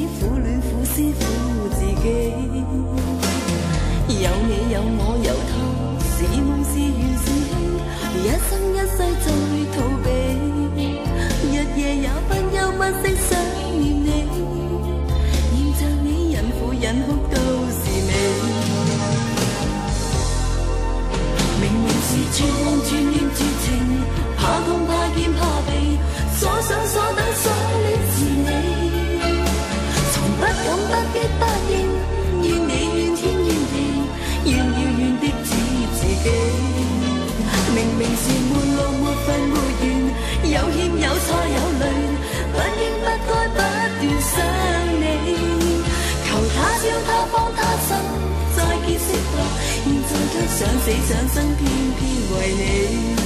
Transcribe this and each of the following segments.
苦戀苦思苦自己。有你有我有他，是夢是緣是戲，一生一世在逃避，日夜也不休不息想念你，念着你人苦人哭都是美。明明是絕望絕念絕情，怕痛怕見怕避，所想所等所戀是你，從不敢不必不應，怨你怨天怨地，怨要怨的只自己。明明是沒路沒份沒緣，有欠有錯有淚，不應不該不斷想你，求他朝他方他生再結識吧，現在卻想死想生偏偏為你。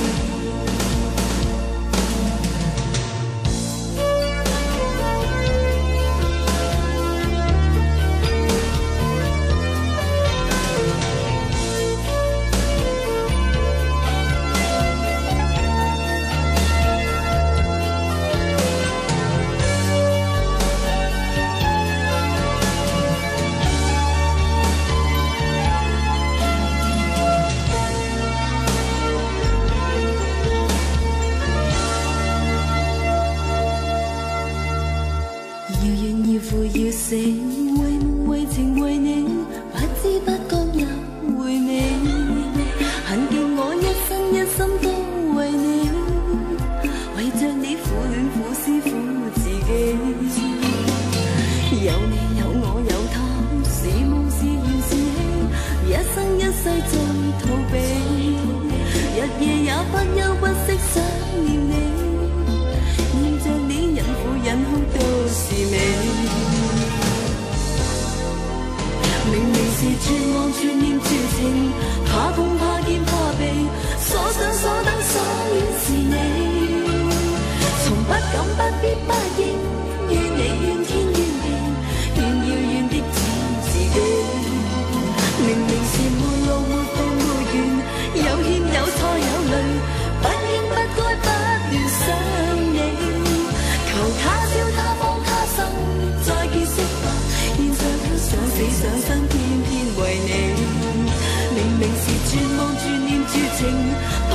怕